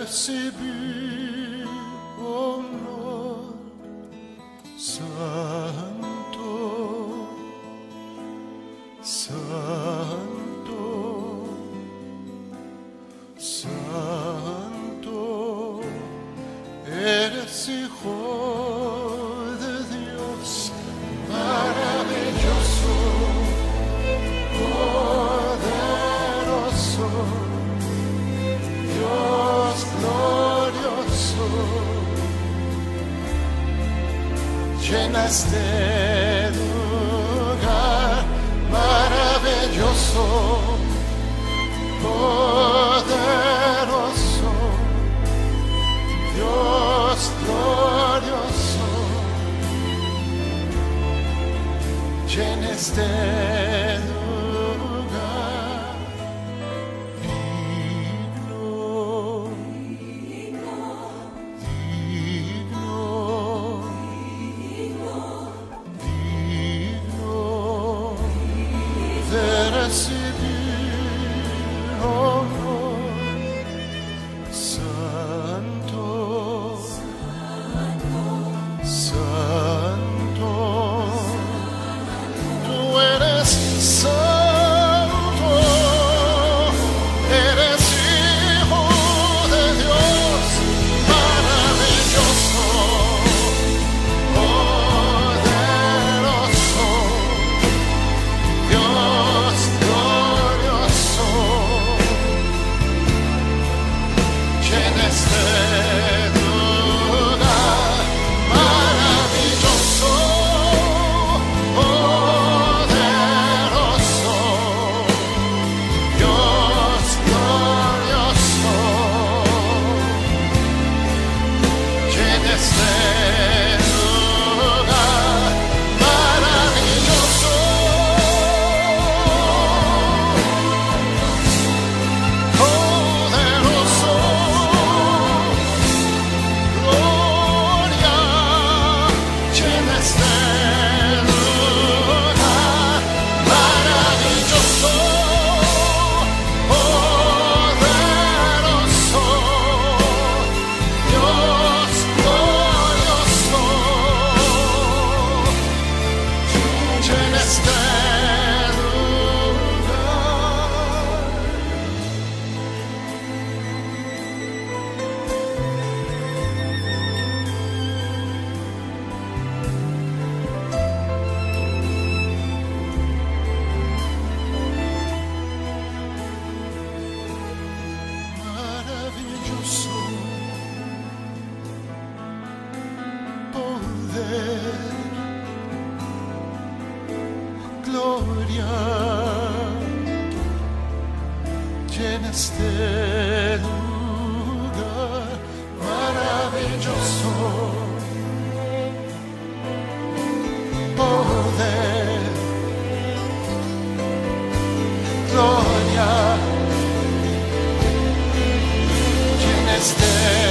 recibir honor, santo, santo, santo, eres hijo de Dios, maravilloso, poderoso, Dios glorioso. Llena este lugar maravilloso, poderoso, Dios glorioso. Llena este lugar digno, digno, de recibir honor, santo, santo, tú eres santo, eres hijo de Dios, maravilloso, poderoso, Dios glorioso. Llena este lugar maravilloso, poderoso, Dios glorioso. Llena este lugar maravilloso, poderoso, gloria. Llena este lugar maravilloso, poderoso, Dios glorioso. Llena este lugar. Maravilloso poder, gloria, llena este lugar maravilloso, poder, gloria, llena este